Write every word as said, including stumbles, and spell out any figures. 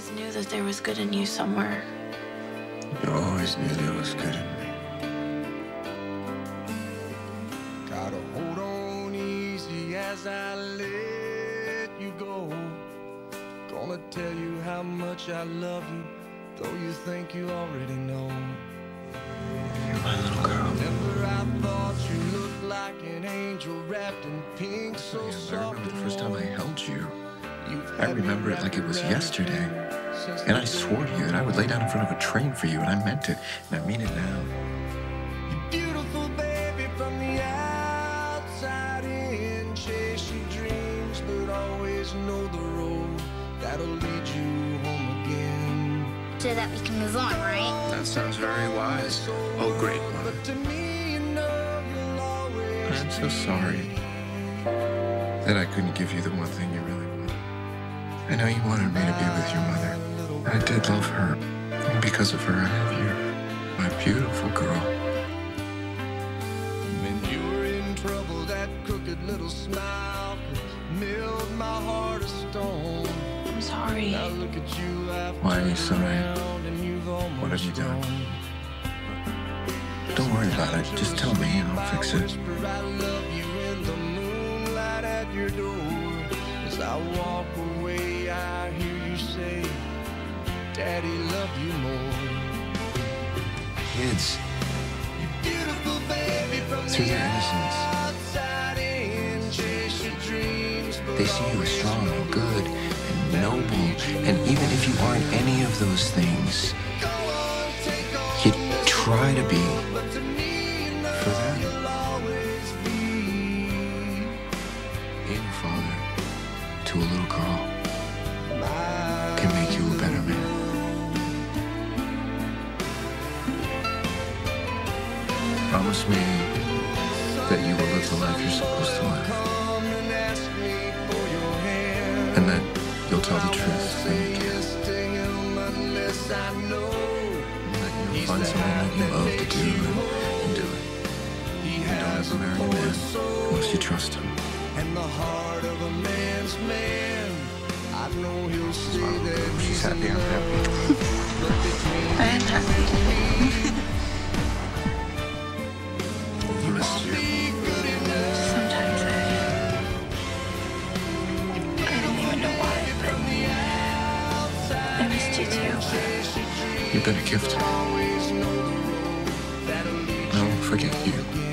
always knew that there was good in you somewhere. You always knew there was good in me. Gotta hold on easy as I let you go. Gonna tell you how much I love you, though you think you already know. You're my little girl. Remember, I thought you looked like an angel wrapped in pink, so I soft. remember the first time I held you. I remember it like it was yesterday. And I swore to you that I would lay down in front of a train for you, and I meant it, and I mean it now. Beautiful baby from the outside in, chase your dreams, but always know the road that'll lead you home again. So that we can move on, right? That sounds very wise. Oh, great one. But to me, you know you'll always I'm so sorry that I couldn't give you the one thing you really wanted. I know you wanted me to be with your mother. I did love her. And because of her, I have you. My beautiful girl. When you were in trouble, that crooked little smile milled my heart of stone. I'm sorry. Now look at you, I've Why are you sorry? turned and you've almost What have you done? grown. Don't worry about it. Just tell me and I'll fix it. Whisper, I love you in the moonlight at your door. As I walk away, I hear you say, Daddy, love you more. Kids, Beautiful baby from through the their innocence, outside in, chase your dreams, but they see you as strong and good and noble. And even if you aren't any of those things, go on, take on you try to be but to me, you know for them. you'll always be Being a father to a little girl my can make you a better man. Promise me that you will live the life you're supposed to live, come and ask me for your hand. and that you'll tell the truth when you can, Yes to him unless I know and that you'll find something that you love to do and, and do it. he You don't have has to a marry a man poet's soul unless you trust him. and the heart of a man's man. I know he'll say that She's he's happy, in I'm love, happy. but between I am happy. You missed you. be good enough. Sometimes I... I don't even know why, but I missed you too. You've been a gift. Always know the road that'll lead I won't forget you. you